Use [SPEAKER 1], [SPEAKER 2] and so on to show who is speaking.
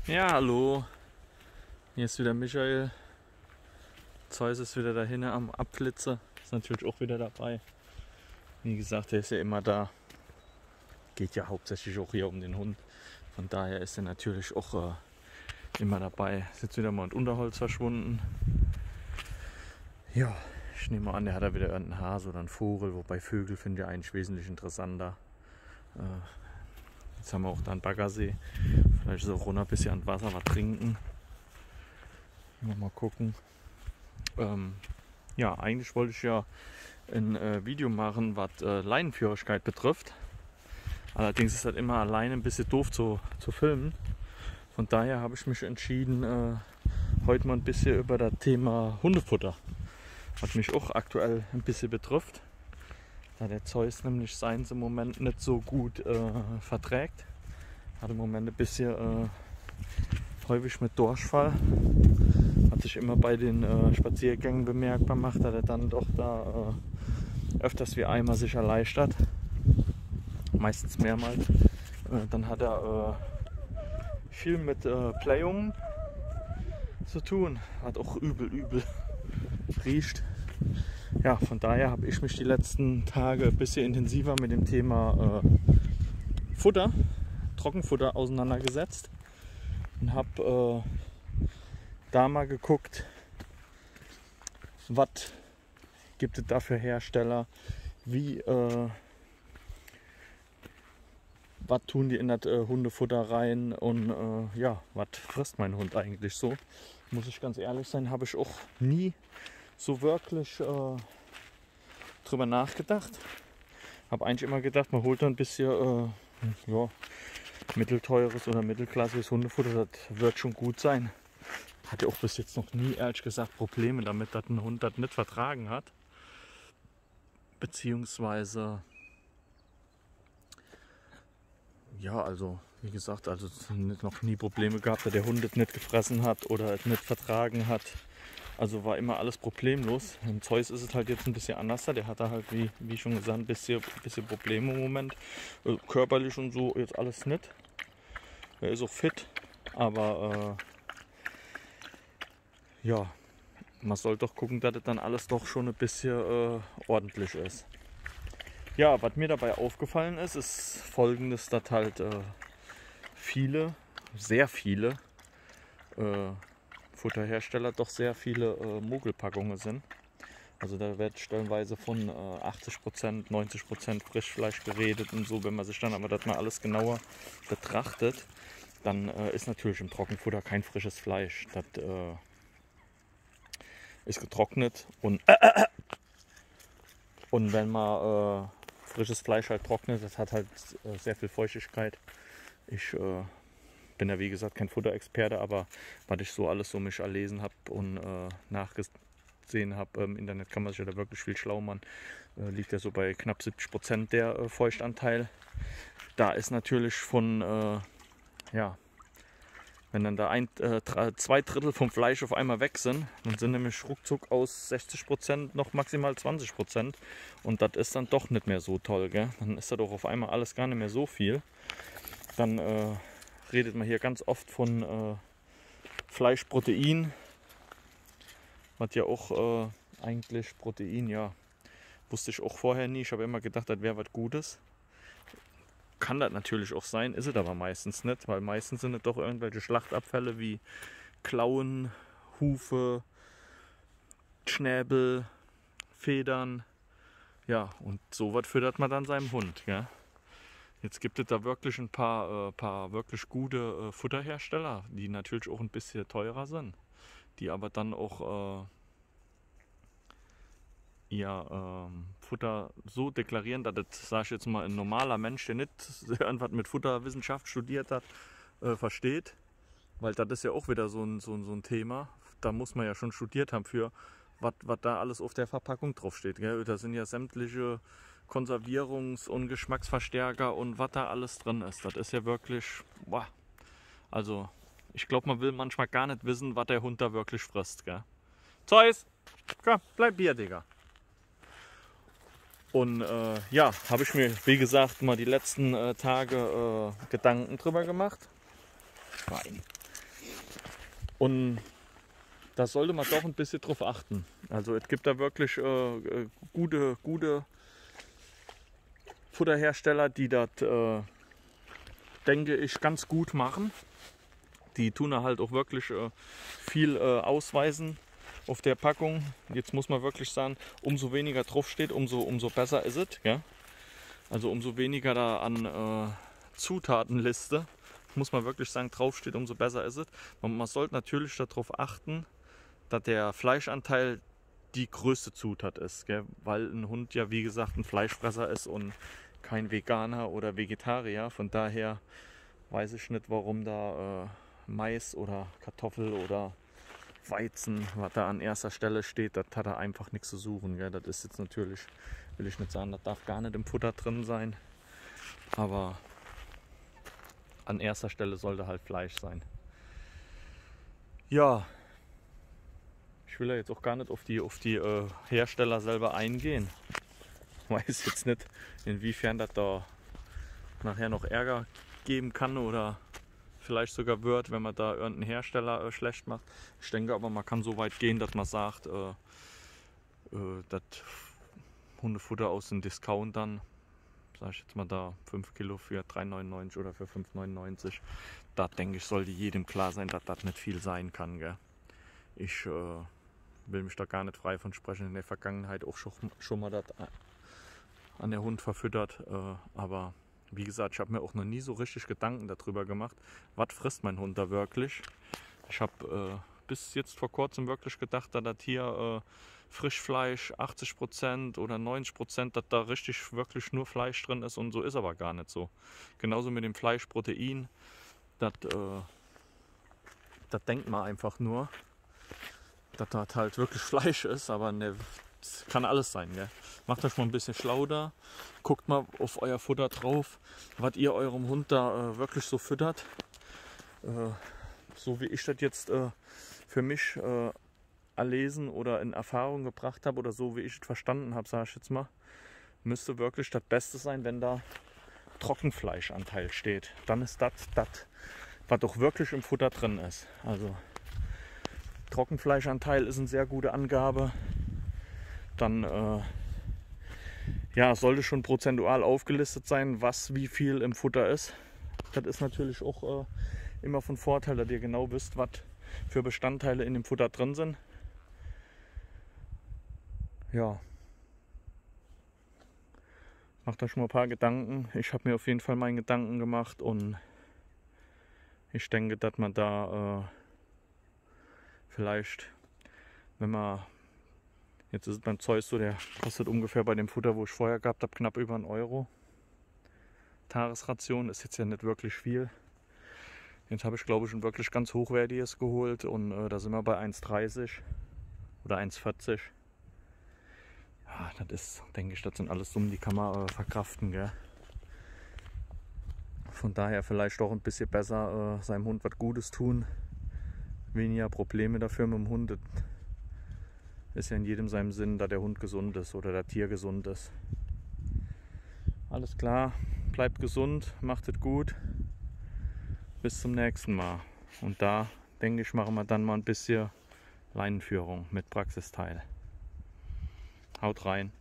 [SPEAKER 1] Ja, hallo. Hier ist wieder Michael. Zeus ist wieder da hinten am Abflitze. Ist natürlich auch wieder dabei. Wie gesagt, er ist ja immer da. Geht ja hauptsächlich auch hier um den Hund. Von daher ist er natürlich auch immer dabei. Ist jetzt wieder mal in Unterholz verschwunden. Ja, ich nehme an, der hat da wieder irgendeinen Hase oder einen Vogel. Wobei Vögel finde ich eigentlich wesentlich interessanter. Jetzt haben wir auch da einen Baggersee. Vielleicht ist auch runter ein bisschen an Wasser, was trinken. Mal gucken. Ja, eigentlich wollte ich ja ein Video machen, was Leinenführigkeit betrifft. Allerdings ist das immer alleine ein bisschen doof zu filmen. Von daher habe ich mich entschieden, heute mal ein bisschen über das Thema Hundefutter, was mich auch aktuell ein bisschen betrifft. Da der Zeus nämlich seins im Moment nicht so gut verträgt. Hat im Moment ein bisschen häufig mit Durchfall. Hat sich immer bei den Spaziergängen bemerkbar gemacht, dass er dann doch da öfters wie einmal sich erleichtert. Meistens mehrmals. Dann hat er viel mit Playungen zu tun. Hat auch übel riecht. Ja, von daher habe ich mich die letzten Tage ein bisschen intensiver mit dem Thema Futter, Trockenfutter auseinandergesetzt. Und habe da mal geguckt, was gibt es da für Hersteller, wie was tun die in das Hundefutter rein und ja, was frisst mein Hund eigentlich so. Muss ich ganz ehrlich sein, habe ich auch nie so wirklich drüber nachgedacht. Habe eigentlich immer gedacht, man holt da ein bisschen ja, mittelteures oder mittelklassiges Hundefutter, das wird schon gut sein. Hatte auch bis jetzt noch nie, ehrlich gesagt, Probleme damit, dass ein Hund das nicht vertragen hat. Beziehungsweise, ja, also wie gesagt, also noch nie Probleme gehabt, dass der Hund es nicht gefressen hat oder es nicht vertragen hat. Also war immer alles problemlos. Im Zeus ist es halt jetzt ein bisschen anders. Der hat da halt, wie schon gesagt, ein bisschen Probleme im Moment. Körperlich und so jetzt alles nicht. Er ist auch fit, aber ja, man soll doch gucken, dass das dann alles doch schon ein bisschen ordentlich ist. Ja, was mir dabei aufgefallen ist, ist folgendes, dass halt viele, sehr viele Futterhersteller doch sehr viele Mogelpackungen sind. Also da wird stellenweise von 80%, 90% Frischfleisch geredet und so. Wenn man sich dann aber das mal alles genauer betrachtet, dann ist natürlich im Trockenfutter kein frisches Fleisch. Das ist getrocknet und wenn man frisches Fleisch halt trocknet, das hat halt sehr viel Feuchtigkeit. Ich bin ja wie gesagt kein Futterexperte, aber was ich so alles so mich erlesen habe und nachgesehen habe im Internet, kann man sich ja da wirklich viel schlau machen. Liegt ja so bei knapp 70% der Feuchtanteil. Da ist natürlich von ja, wenn dann da 2/3 vom Fleisch auf einmal weg sind, dann sind nämlich ruckzuck aus 60% noch maximal 20%. Und das ist dann doch nicht mehr so toll, gell? Dann ist da doch auf einmal alles gar nicht mehr so viel. Dann redet man hier ganz oft von Fleischprotein, was ja auch eigentlich Protein, ja, wusste ich auch vorher nie. Ich habe immer gedacht, das wäre was Gutes. Kann das natürlich auch sein, ist es aber meistens nicht, weil meistens sind es doch irgendwelche Schlachtabfälle wie Klauen, Hufe, Schnäbel, Federn. Ja, und sowas füttert man dann seinem Hund. Gell? Jetzt gibt es da wirklich ein paar wirklich gute Futterhersteller, die natürlich auch ein bisschen teurer sind, die aber dann auch ihr Futter so deklarieren, dass das, sage ich jetzt mal, ein normaler Mensch, der nicht irgendwas mit Futterwissenschaft studiert hat, versteht. Weil das ist ja auch wieder so ein Thema. Da muss man ja schon studiert haben für, was da alles auf der Verpackung drauf steht. Gell? Da sind ja sämtliche Konservierungs- und Geschmacksverstärker und was da alles drin ist. Das ist ja wirklich, boah. Also ich glaube, man will manchmal gar nicht wissen, was der Hund da wirklich frisst. Gell? Zeus, komm, bleib hier, Digga. Und ja, habe ich mir, wie gesagt, mal die letzten Tage Gedanken drüber gemacht. Nein. Und da sollte man doch ein bisschen drauf achten. Also es gibt da wirklich gute Futterhersteller, die das, denke ich, ganz gut machen. Die tun da halt auch wirklich viel ausweisen auf der Packung. Jetzt muss man wirklich sagen, umso weniger drauf steht, umso besser ist es. Ja? Also umso weniger da an Zutatenliste, muss man wirklich sagen, draufsteht, umso besser ist es. Man sollte natürlich darauf achten, dass der Fleischanteil die größte Zutat ist, gell? Weil ein Hund ja wie gesagt ein Fleischfresser ist und kein Veganer oder Vegetarier. Von daher weiß ich nicht, warum da Mais oder Kartoffel oder Weizen, was da an erster Stelle steht, das hat da einfach nichts zu suchen. Gell? Das ist jetzt natürlich, will ich nicht sagen, das darf gar nicht im Futter drin sein, aber an erster Stelle sollte halt Fleisch sein. Ja, ich will ja jetzt auch gar nicht auf die Hersteller selber eingehen. Ich weiß jetzt nicht, inwiefern das da nachher noch Ärger geben kann oder vielleicht sogar wird, wenn man da irgendeinen Hersteller schlecht macht. Ich denke aber, man kann so weit gehen, dass man sagt, das Hundefutter aus den Discountern, sage ich jetzt mal da 5 Kilo für 3,99 oder für 5,99, da denke ich, sollte jedem klar sein, dass das nicht viel sein kann. Gell? Ich will mich da gar nicht frei von sprechen. In der Vergangenheit auch schon mal das an der Hund verfüttert, aber wie gesagt, ich habe mir auch noch nie so richtig Gedanken darüber gemacht, was frisst mein Hund da wirklich. Ich habe bis jetzt vor kurzem wirklich gedacht, dass das hier Frischfleisch 80% oder 90%, dass da richtig wirklich nur Fleisch drin ist, und so ist aber gar nicht so. Genauso mit dem Fleischprotein, das denkt man einfach nur, dass das halt wirklich Fleisch ist, aber ne, das kann alles sein. Gell? Macht euch mal ein bisschen schlau da, guckt mal auf euer Futter drauf, was ihr eurem Hund da wirklich so füttert. So wie ich das jetzt für mich erlesen oder in Erfahrung gebracht habe oder so wie ich es verstanden habe, sage ich jetzt mal, müsste wirklich das Beste sein, wenn da Trockenfleischanteil steht. Dann ist das, was doch wirklich im Futter drin ist. Also Trockenfleischanteil ist eine sehr gute Angabe. Dann ja, sollte schon prozentual aufgelistet sein, was wie viel im Futter ist. Das ist natürlich auch immer von Vorteil, dass ihr genau wisst, was für Bestandteile in dem Futter drin sind. Ja, macht euch schon mal ein paar Gedanken. Ich habe mir auf jeden Fall meinen Gedanken gemacht und ich denke, dass man da vielleicht, wenn man, jetzt ist es beim Zeus so, der kostet ungefähr bei dem Futter, wo ich vorher gehabt habe, knapp über 1 Euro. Tagesration ist jetzt ja nicht wirklich viel. Jetzt habe ich, glaube ich, ein wirklich ganz hochwertiges geholt und da sind wir bei 1,30 oder 1,40. Ja, das ist, denke ich, das sind alles Summen, die kann man verkraften. Gell? Von daher vielleicht auch ein bisschen besser seinem Hund was Gutes tun. Weniger Probleme dafür mit dem Hund. Das ist ja in jedem seinem Sinn, da der Hund gesund ist oder der Tier gesund ist. Alles klar, bleibt gesund, macht es gut. Bis zum nächsten Mal. Und da, denke ich, machen wir dann mal ein bisschen Leinenführung mit Praxisteil. Haut rein.